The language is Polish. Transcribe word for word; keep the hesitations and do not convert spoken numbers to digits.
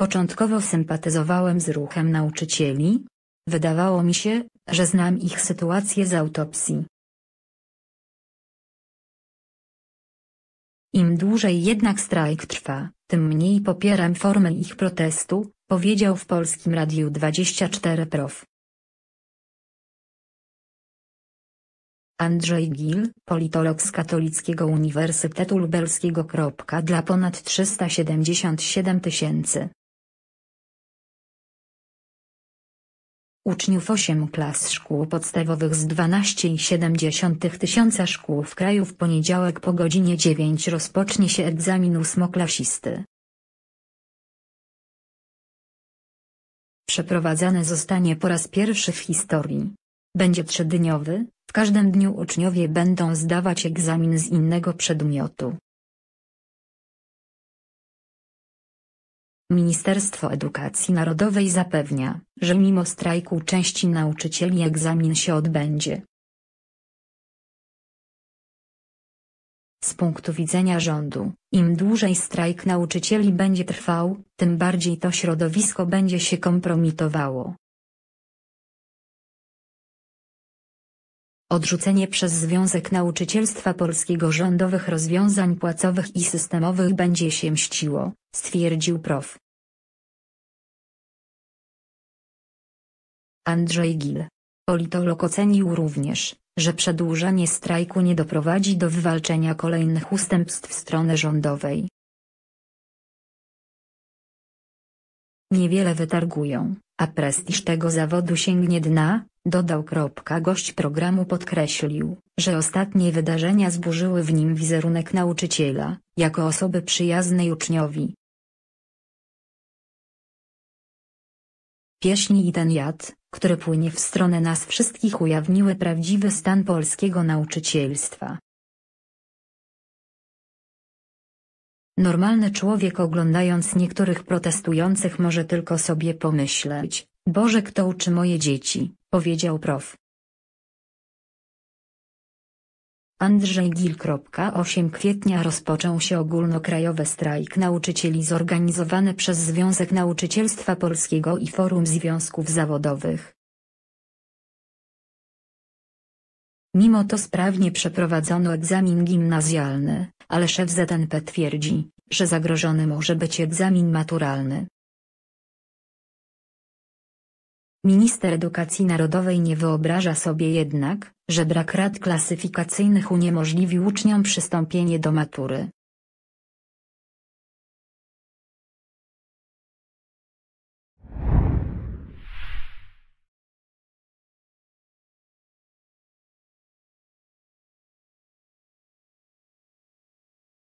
Początkowo sympatyzowałem z ruchem nauczycieli. Wydawało mi się, że znam ich sytuację z autopsji. Im dłużej jednak strajk trwa, tym mniej popieram formę ich protestu, powiedział w Polskim Radiu dwadzieścia cztery prof. Andrzej Gil, politolog z Katolickiego Uniwersytetu Lubelskiego. Dla ponad trzysta siedemdziesiąt siedem tysięcy uczniów osiem klas szkół podstawowych z dwanaście przecinek siedem tysiąca szkół w kraju w poniedziałek po godzinie dziewiątej rozpocznie się egzamin ósmoklasisty. Przeprowadzany zostanie po raz pierwszy w historii. Będzie trzydniowy, w każdym dniu uczniowie będą zdawać egzamin z innego przedmiotu. Ministerstwo Edukacji Narodowej zapewnia, że mimo strajku części nauczycieli egzamin się odbędzie. Z punktu widzenia rządu, im dłużej strajk nauczycieli będzie trwał, tym bardziej to środowisko będzie się kompromitowało. Odrzucenie przez Związek Nauczycielstwa Polskiego rządowych rozwiązań płacowych i systemowych będzie się mściło, stwierdził prof. Andrzej Gil, politolog, ocenił również, że przedłużanie strajku nie doprowadzi do wywalczenia kolejnych ustępstw strony rządowej. Niewiele wytargują, a prestiż tego zawodu sięgnie dna, dodał. Gość programu podkreślił, że ostatnie wydarzenia zburzyły w nim wizerunek nauczyciela, jako osoby przyjaznej uczniowi. Pieśni i ten jad, który płynie w stronę nas wszystkich, ujawniły prawdziwy stan polskiego nauczycielstwa. Normalny człowiek, oglądając niektórych protestujących, może tylko sobie pomyśleć: Boże, kto uczy moje dzieci, powiedział prof. Andrzej Gil. osiem kwietnia rozpoczął się ogólnokrajowy strajk nauczycieli zorganizowany przez Związek Nauczycielstwa Polskiego i Forum Związków Zawodowych. Mimo to sprawnie przeprowadzono egzamin gimnazjalny, ale szef Z N P twierdzi, że zagrożony może być egzamin maturalny. Minister Edukacji Narodowej nie wyobraża sobie jednak, że brak rad klasyfikacyjnych uniemożliwi uczniom przystąpienie do matury.